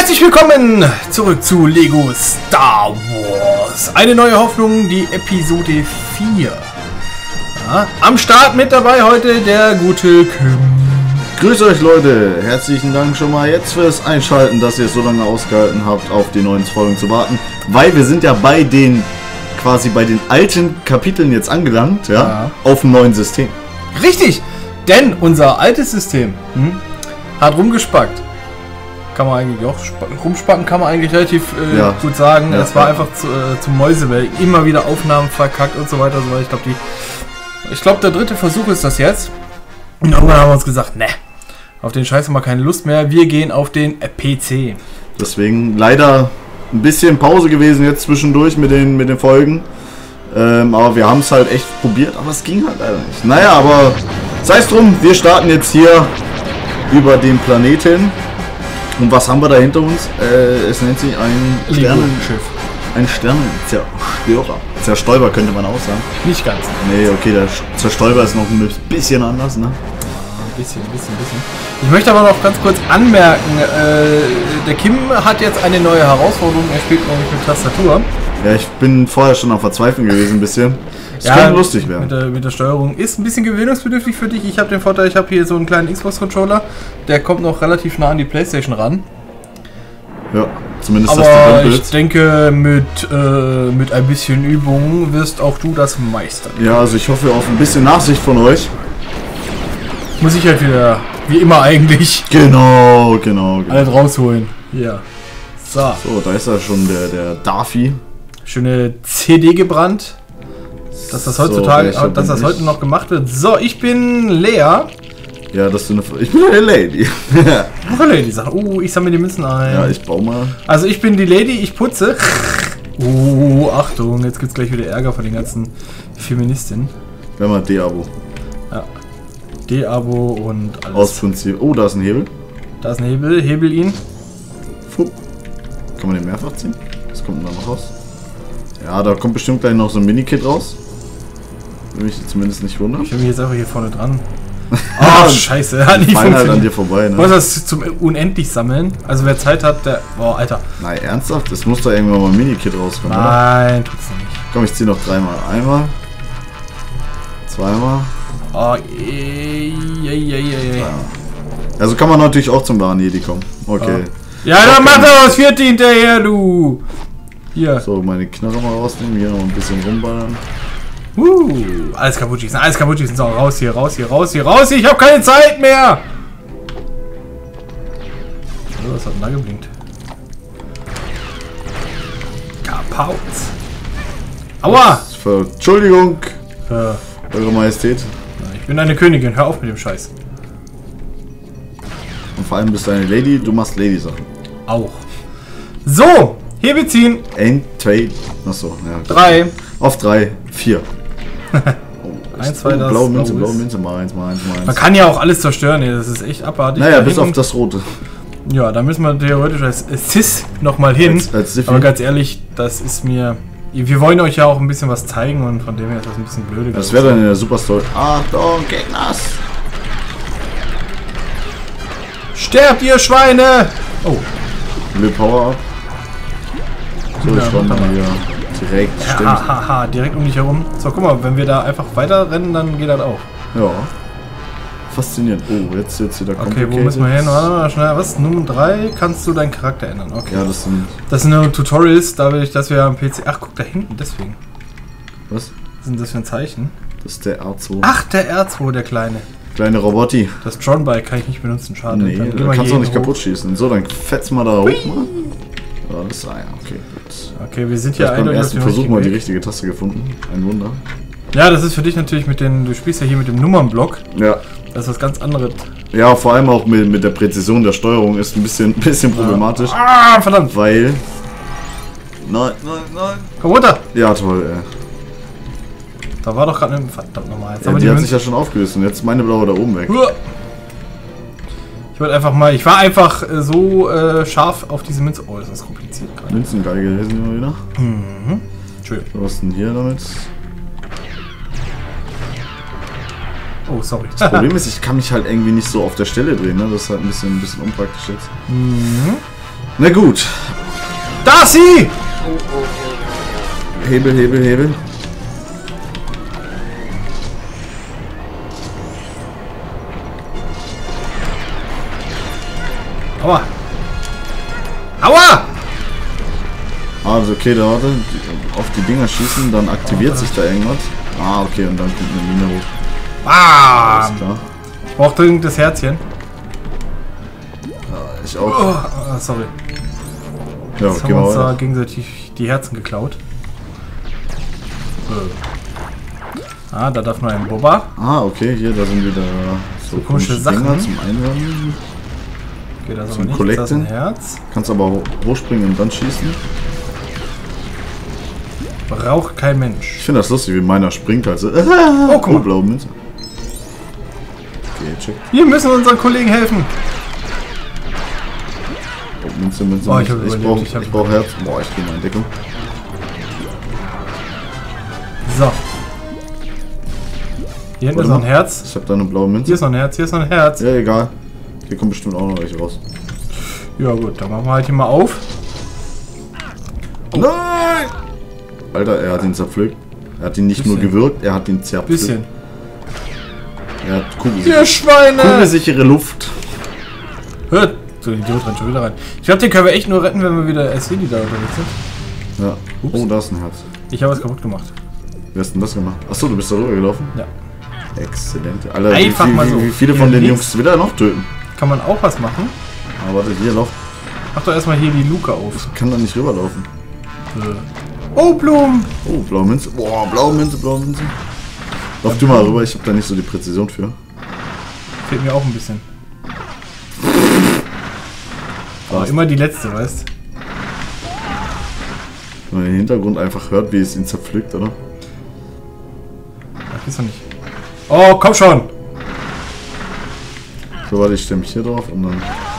Herzlich willkommen zurück zu Lego Star Wars. Eine neue Hoffnung, die Episode 4. Ja, am Start mit dabei heute der gute Kim. Grüß euch Leute, herzlichen Dank schon mal jetzt fürs Einschalten, dass ihr es so lange ausgehalten habt, auf die neuen Folgen zu warten. Weil wir sind ja bei den alten Kapiteln jetzt angelangt, ja. Auf dem neuen System. Richtig, denn unser altes System hat rumgespackt. Kann man eigentlich auch rumspacken, kann man eigentlich relativ gut sagen. Ja, es war einfach zum Mäusewerk. Immer wieder Aufnahmen verkackt und so weiter. Und so weiter. Ich glaube, der dritte Versuch ist das jetzt. Und irgendwann haben wir uns gesagt, ne, auf den Scheiß haben wir keine Lust mehr. Wir gehen auf den PC. Deswegen leider ein bisschen Pause gewesen jetzt zwischendurch mit den Folgen. Aber wir haben es halt echt probiert, aber es ging halt leider nicht. Naja, aber sei es drum, wir starten jetzt hier über den Planeten. Und was haben wir da hinter uns? Es nennt sich ein Sternenschiff. Ein Sternenzerstörer. Zerstäuber könnte man auch sagen. Nicht ganz. Nee, okay, der Zerstäuber ist noch ein bisschen anders, ne? Ein bisschen. Ich möchte aber noch ganz kurz anmerken, der Kim hat jetzt eine neue Herausforderung. Er spielt nämlich mit Tastatur. Ja, ich bin vorher schon am Verzweifeln gewesen ein bisschen. Das könnte lustig werden. Mit der Steuerung ist ein bisschen gewöhnungsbedürftig für dich. Ich habe den Vorteil, ich habe hier so einen kleinen Xbox-Controller. Der kommt noch relativ nah an die Playstation ran. Ja, zumindest aber das du ich denke, mit ein bisschen Übung wirst auch du das meistern. Ja, also ich hoffe auf ein bisschen Nachsicht von euch. Muss ich halt wieder, wie immer eigentlich, Genau. alles rausholen. Ja. So, da ist ja schon der Darfi. Schöne CD gebrannt. Dass das heutzutage, dass das heute noch gemacht wird. So, ich bin Lea. Ja, ich bin eine Lady. Noch eine Lady sagt, ich sammle die Münzen ein. Ja, ich baue mal. Also ich bin die Lady, ich putze. Achtung, jetzt gibt's gleich wieder Ärger von den ganzen Feministinnen. Wir haben mal D-Abo. Ja. D-Abo und alles. Aus Prinzip. Oh, da ist ein Hebel. Da ist ein Hebel, hebel ihn. Fupp. Kann man den mehrfach ziehen? Was kommt denn da noch raus? Ja, da kommt bestimmt gleich noch so ein Mini-Kit raus. Will mich zumindest nicht wundern. Ich will mich jetzt einfach hier vorne dran. Oh, scheiße, hat nicht funktioniert. Halt an dir vorbei, ne? Muss das zum unendlich sammeln? Also wer Zeit hat, der... Boah, Alter. Nein, ernsthaft? Es muss da irgendwann mal ein Mini-Kit rauskommen, Nein, tut's nicht. Komm, ich zieh noch dreimal. Einmal. Zweimal. Oh, Also kann man natürlich auch zum wahren Jedi kommen. Okay. Ja, dann mach doch das vierte hinterher, du! Hier. So, meine Knarre mal rausnehmen, hier noch ein bisschen rumballern. Alles kaputt schießen. So, raus hier. Ich hab keine Zeit mehr! Oh, was hat denn da geblinkt? Kapaut! Aua! Entschuldigung! Eure Majestät. Ich bin eine Königin, hör auf mit dem Scheiß. Und vor allem bist du eine Lady, du machst Lady-Sachen. Auch. So! Hebel ziehen! 1, 2, achso, ja. 3. Auf 3, 4. 1, 2, das blaue Münze, mal 1. Man kann ja auch alles zerstören, das ist echt abartig. Naja, bis auf das Rote. Ja, da müssen wir theoretisch als Sis nochmal hin. Aber ganz ehrlich, das ist mir... Wir wollen euch ja auch ein bisschen was zeigen und von dem her ist das ein bisschen blöde. Das wäre dann in der Superstory. Achtung, Gegners! Sterbt, ihr Schweine! Oh. Will Power up. So, ich war mal hier direkt. Haha, direkt um dich herum. So, guck mal, wenn wir da einfach weiter rennen, dann geht das auch. Ja. Faszinierend. Oh, jetzt wieder Okay, wo müssen wir hin? Warte mal, schnell. Was? Nummer 3 kannst du deinen Charakter ändern. Okay. Ja, das sind nur Tutorials, dadurch, dass wir am PC... Ach, guck da hinten, deswegen. Was? Was sind das für ein Zeichen? Das ist der R2. Ach, der R2, der kleine. Kleine Robotti. Das Tron-Bike kann ich nicht benutzen, schade. Nee, du kannst auch nicht kaputt schießen. So, dann fetz mal da hoch mal. Alles ja, okay, gut. Okay, wir sind ja beim ersten Versuch mal die richtige Taste gefunden. Ein Wunder. Ja, das ist für dich natürlich mit den... Du spielst ja hier mit dem Nummernblock. Ja. Das ist was ganz anderes. Ja, vor allem auch mit der Präzision der Steuerung ist ein bisschen problematisch. Ah, verdammt! Weil... Nein. Komm runter! Ja, toll, ey. Da war doch gerade ein... Verdammt nochmal. Ja, die hat sich ja schon aufgelöst und jetzt meine blaue da oben weg. Ich wollte einfach mal... Ich war einfach so scharf auf diese Münze... Oh, das ist kompliziert gerade. Münzengeige lesen wir mal wieder. Schön. Was ist denn hier damit? Oh, sorry. Das Problem ist, ich kann mich halt irgendwie nicht so auf der Stelle drehen, ne? Das ist halt ein bisschen unpraktisch jetzt. Na gut. Da ist sie! Hebel, Hebel, Hebel. Aua! Aua! Also okay, da warte. Auf die Dinger schießen, dann aktiviert sich da irgendwas. Ah, okay, und dann kommt eine Mine hoch. Ah! Alles klar. Ich brauch dringend das Herzchen. Ich auch. Oh, sorry. Ja, Jetzt okay, haben wir uns da mal. gegenseitig die Herzen geklaut. Ah, da darf nur ein Boba. Ah, okay, hier, da sind wieder so komische Sachen. Dinger zum Einwärmen. Okay, da ist Zum aber nichts. Da ist Collecten. ein Herz. Kannst aber hochspringen und dann schießen. Braucht kein Mensch. Ich finde das lustig, wie meiner springt halt so. Oh, guck mal. blaue Münze. Okay, check. Wir müssen unseren Kollegen helfen. Oh, Münze, Münze. Oh, ich Münze. hab überlebt, Ich brauch Herz. Boah, ich gehe mal in Deckung. So. Hier hinten ist noch ein Herz. Ich habe da eine blaue Münze. Hier ist noch ein Herz, hier ist noch ein Herz. Ja, egal. Hier kommt bestimmt auch noch welche raus. Ja gut, dann machen wir halt hier mal auf. Nein! Alter, er hat ihn zerpflückt. Er hat ihn nicht nur Bisschen. gewürgt, er hat ihn zerpflückt. Bisschen. Er hat Ihr Schweine! kugelsichere Luft. Hört! So, ein Idiot rennt schon wieder rein. Ich glaube, den können wir echt nur retten, wenn wir wieder als Heli da unterwegs sind. Ja. Ups. Oh, da ist ein Herz. Ich habe was kaputt gemacht. Wie hast du denn das gemacht? Achso, du bist da rüber gelaufen? Ja. Exzellent. Alter, Einfach mal so. wie viele von Hier den links. Jungs will er noch töten? Kann man auch was machen? Aber warte, hier lauf. Mach doch erstmal hier die Luke auf. Kann da nicht rüberlaufen. Oh, Blumen! Oh, blaue Münze. Boah, blaue Münze, blaue Münze. Lauf du mal rüber, ich habe da nicht so die Präzision für. Fehlt mir auch ein bisschen. Aber immer die letzte, weißt? Wenn man den Hintergrund einfach hört, wie es ihn zerpflückt, oder? Ach, ist doch nicht. Oh, komm schon! So, warte, ich stelle mich hier drauf und dann...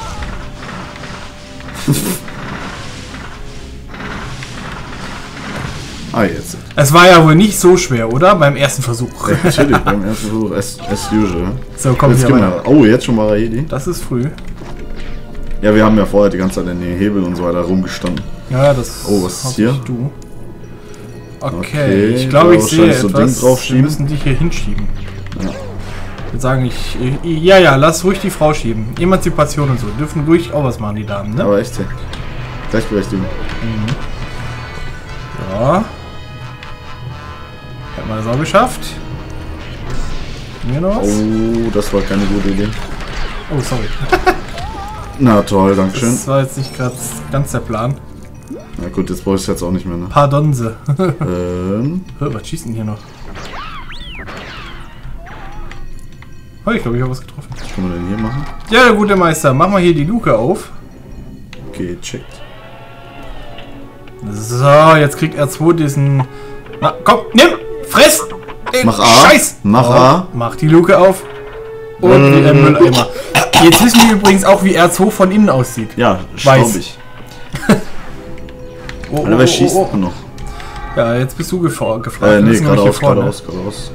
Ah, jetzt. Es war ja wohl nicht so schwer, oder? Beim ersten Versuch. Ja, natürlich, beim ersten Versuch, as usual. So, komm Jetzt hier gib rein. mal. Oh, jetzt schon Marahedi. Das ist früh. Ja, wir haben ja vorher die ganze Zeit in den Hebel und so weiter rumgestanden. Ja, das Oh, was ist hoffe hier? ich, du. Okay, Okay, ich glaube, da ich sehe wahrscheinlich so etwas. Ding draufschieben. Wir müssen dich hier hinschieben. Ja. Ich würde sagen, ja, lass ruhig die Frau schieben. Emanzipation und so. Dürfen ruhig auch was machen, die Damen, ne? Aber echt, hey. Gleichberechtigung. Ja. Hat man das auch geschafft. Mir noch was? Oh, das war keine gute Idee. Oh, sorry. Na toll, dankeschön. Das war jetzt nicht gerade ganz der Plan. Na gut, jetzt brauche ich es jetzt auch nicht mehr, ne? Pardonse. Was Was schießt denn hier noch? Oh, ich glaube, ich habe was getroffen. kann man denn hier machen? Ja, der gute Meister, mach mal hier die Luke auf. Okay, checkt. So, jetzt kriegt R2 diesen... Na, komm, nimm! Friss! Den Mach A. Scheiß! Mach Oh, A. Mach die Luke auf. Und wie ein Mülleimer. Jetzt wissen wir übrigens auch, wie R2 von innen aussieht. Ja, Weiß. staubig. Oh, Alter, wer schießt man noch? Ja, jetzt bist du gefragt. Wir Nee, müssen nämlich hier geradeaus, vorne. geradeaus.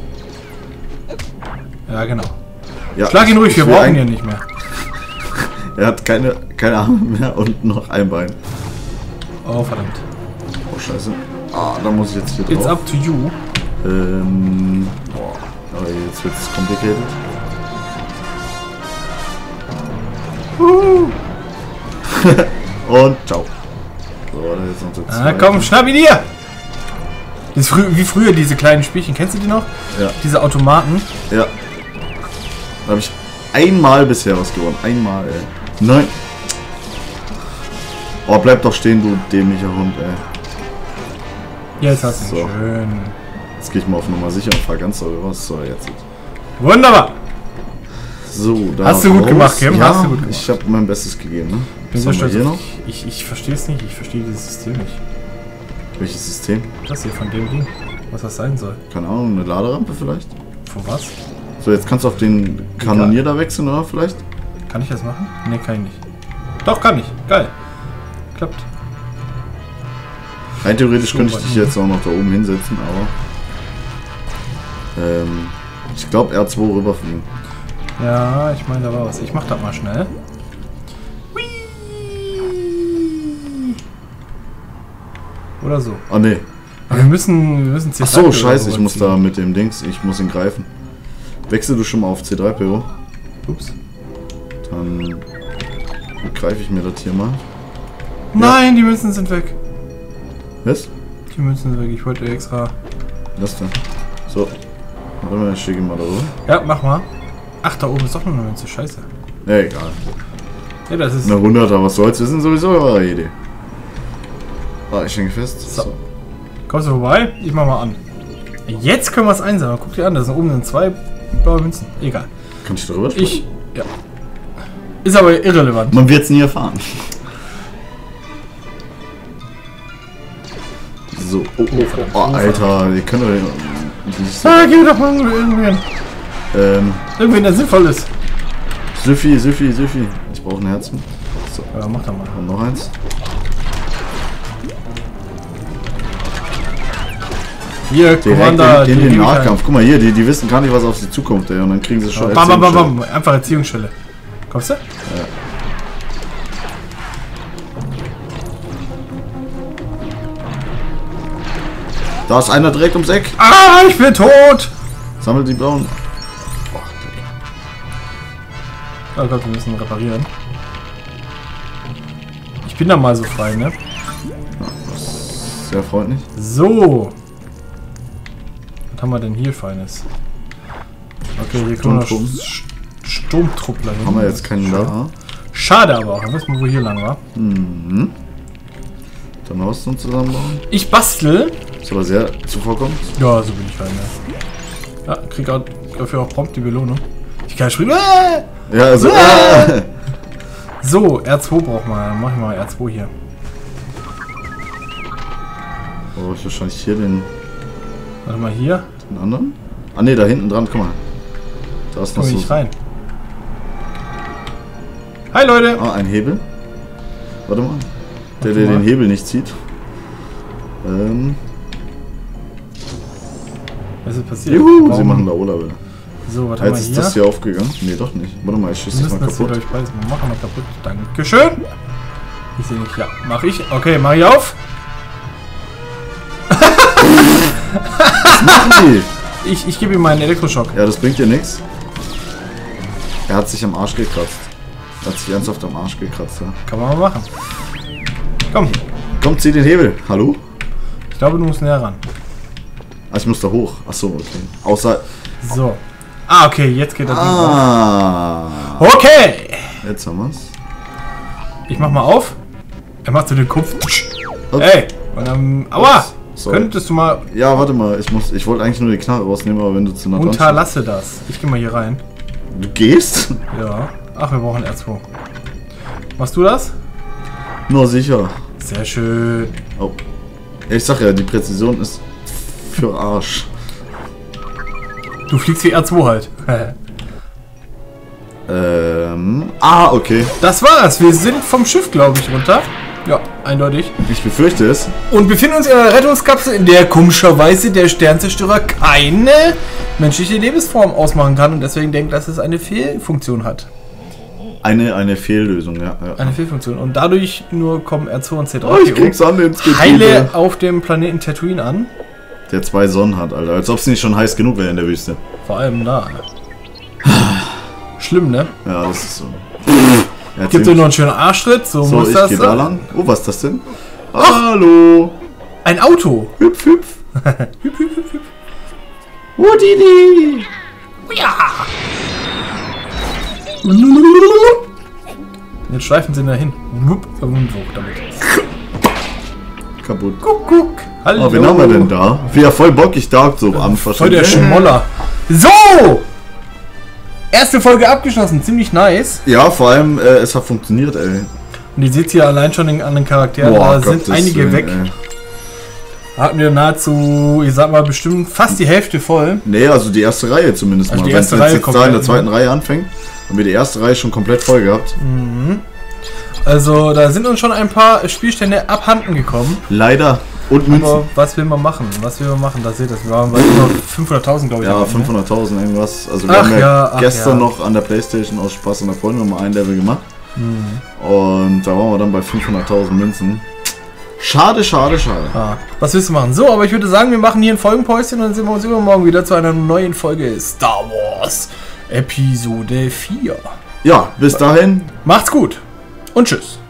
Ja, genau. Ja, Schlag ihn ruhig, wir will brauchen ihn eigentlich- ja nicht mehr. Er hat keine Arme mehr und noch ein Bein. Oh, verdammt. Oh, scheiße. Ah, da muss ich jetzt hier It's drauf. up to you. Boah. Aber jetzt wird's complicated. Und ciao. So, warte, jetzt noch so Ah, zwei. komm, schnapp ihn dir! Das ist wie früher diese kleinen Spielchen. Kennst du die noch? Ja, Diese Automaten. ja. Da habe ich einmal bisher was gewonnen. Einmal, ey. Nein. Oh, bleib doch stehen, du dämlicher Hund, ey. Jetzt hast du ihn. So. Schön. Jetzt gehe ich mal auf Nummer sicher und fahr ganz doll raus. So, jetzt. Wunderbar. So, da Hast du gut raus. gemacht, Kim? Ja, Hast du gut gemacht. ich habe mein Bestes gegeben, ne? Bin Was sehr haben wir stolz hier auf noch? dich. Ich verstehe es nicht. Ich verstehe dieses System nicht. Welches System? Das hier von dem Ding. Was das sein soll. Keine Ahnung, eine Laderampe vielleicht? Von was? So, jetzt kannst du auf den Kanonier da wechseln, oder vielleicht? Kann ich das machen? Ne, kann ich nicht. Doch, kann ich. Geil. Klappt. Rein theoretisch So, könnte ich warte dich mal. jetzt auch noch da oben hinsetzen, aber... ich glaube R2 rüberfliegen. Ja, ich meine, da war was. Ich mach das mal schnell. Oder so. Ah, nee. Aber wir müssen Ach so, scheiße, ich muss da mit dem Dings, ich muss ihn greifen. Wechsel du schon mal auf C3PO. Ups. Dann greife ich mir das hier mal. Nein, die Münzen sind weg. Was? Die Münzen sind weg, ich wollte extra... Was denn? So. Warte mal, ich schicke ihn mal da rüber. Ja, mach mal. Ach, da oben ist doch noch eine Münze, scheiße. Ne, egal. Ja, das ist... Eine 100er, was soll's? Wir sind sowieso eure Idee. Ah, ich hänge fest. So. Kommst du vorbei? Ich mach mal an. Jetzt können wir es einsammeln. Guck dir an, da sind oben sind 2 blaue Münzen. Egal. Kann ich darüber sprechen? Ja. Ist aber irrelevant. Man wird's nie erfahren. So. Oh, Alter, ihr könnt doch nicht so. Geh doch mal irgendwen. Irgendwen, der sinnvoll ist. Süffi. Ich brauche ein Herz. So. Ja, mach doch mal. Und noch eins. Hier, Direkt Commander. in den Nahkampf. Guck mal hier, die wissen gar nicht, was auf sie zukommt, ey. Und dann kriegen sie schon Bam. Einfach Erziehungsschelle. Kommst du? Ja. Da ist einer direkt ums Eck. Ah, ich bin tot! Sammelt die blauen. Oh Gott, wir müssen reparieren. Ich bin da mal so frei, ne? Ja, das ist sehr freundlich. So. Was haben wir denn hier Feines? Okay, hier kommen noch Sturmtruppler hin. Haben wir jetzt keinen da? Schade aber auch. Dann wissen wir, wo hier lang war. Mhm. Dann Rüstung zusammenbauen. Ich bastel. Ist aber sehr zuvorkommend. Ja, so bin ich halt, ne? Ja, krieg auch dafür auch prompt die Belohnung. Ich kann springen. Ja, also. So, R2 braucht man. Dann mach ich mal R2 hier. Oh, ich wahrscheinlich hier den Warte mal hier. anderen. Ah ne, da hinten dran, guck mal. Da ist noch Komm so. ich rein. Hi Leute! Ah, ein Hebel. Warte mal. Der den Hebel nicht zieht. Was ist passiert? Juhu, sie machen da Urlaub. So, was haben wir Jetzt ist hier? das hier aufgegangen? Ne, doch nicht. Warte mal, ich schieße das mal kaputt. Machen wir kaputt. Dankeschön. Ich sehe nicht. Ja, mach ich. Okay, mach ich auf. Was machen die? Ich gebe ihm meinen Elektroschock. Ja, das bringt dir nichts. Er hat sich am Arsch gekratzt. Er hat sich ernsthaft am Arsch gekratzt, ja. Kann man mal machen. Komm. Komm, zieh den Hebel. Hallo? Ich glaube, du musst näher ran. Ah, ich muss da hoch. Achso, okay. Außer. So. Ah, okay, jetzt geht das Ding auf. Okay. Jetzt haben wir's. Ich mach mal auf. Er macht so den Kopf. Ups. Ey. Und dann. Aua! Sorry. Könntest du mal. Ja, warte mal. Ich wollte eigentlich nur die Knarre rausnehmen, aber wenn du zu nah dran Unterlasse das. Ich geh mal hier rein. Du gehst? Ja. Ach, wir brauchen R2. Machst du das? Nur sicher. Sehr schön. Oh. Ja, ich sag ja, die Präzision ist für Arsch. Du fliegst wie R2 halt. Okay. Das war's. Wir sind vom Schiff, glaube ich, runter. Ja, eindeutig. Ich befürchte es. Und befinden uns in einer Rettungskapsel, in der komischerweise der Sternzerstörer keine menschliche Lebensform ausmachen kann und deswegen denkt, dass es eine Fehlfunktion hat. Eine Fehllösung, ja. Eine Fehlfunktion. Und dadurch nur kommen R2 und C3PO Oh, ich krieg's an ins Getriebe. heile auf dem Planeten Tatooine an. Der 2 Sonnen hat, Alter. Als ob es nicht schon heiß genug wäre in der Wüste. Vor allem da. Schlimm, ne? Ja, das ist so. Ja, Gibt es noch einen schönen Arschtritt? So muss ich das geh da sein. lang. Oh, was ist das denn? Hallo. Ein Auto. Hüpf, hüpf. Hüp, hüp, hüp, hüp. Udidi. Ja. Jetzt schleifen sie dahin. Wupp, damit. Kaputt. Guck. Hallo. Oh, wen haben wir denn da? Wie ja voll bockig da so am Voll der Schmoller. So! Erste Folge abgeschlossen, ziemlich nice. Ja, vor allem, es hat funktioniert, ey. Und ihr seht hier allein schon an den Charakteren, da sind einige weg. Hatten wir nahezu, ich sag mal, bestimmt fast die Hälfte voll. Nee, also die erste Reihe zumindest Also mal. die erste Wenn es Reihe jetzt da in der zweiten Reihe anfängt, haben wir die erste Reihe schon komplett voll gehabt. Mhm. Also da sind uns schon ein paar Spielstände abhanden gekommen. Leider. Und Münzen. Aber was will man machen? Da seht ihr das. Wir waren bei über 500.000, glaube ich. Ja, 500.000 irgendwas. Also wir haben ja gestern noch an der Playstation aus Spaß und der Freundin nochmal ein Level gemacht. Mhm. Und da waren wir dann bei 500.000 Münzen. Schade, schade, schade. Ah, was willst du machen? So, aber ich würde sagen, wir machen hier ein Folgenpäuschen und dann sehen wir uns übermorgen wieder zu einer neuen Folge Star Wars Episode 4. Ja, bis dahin. Macht's gut und tschüss.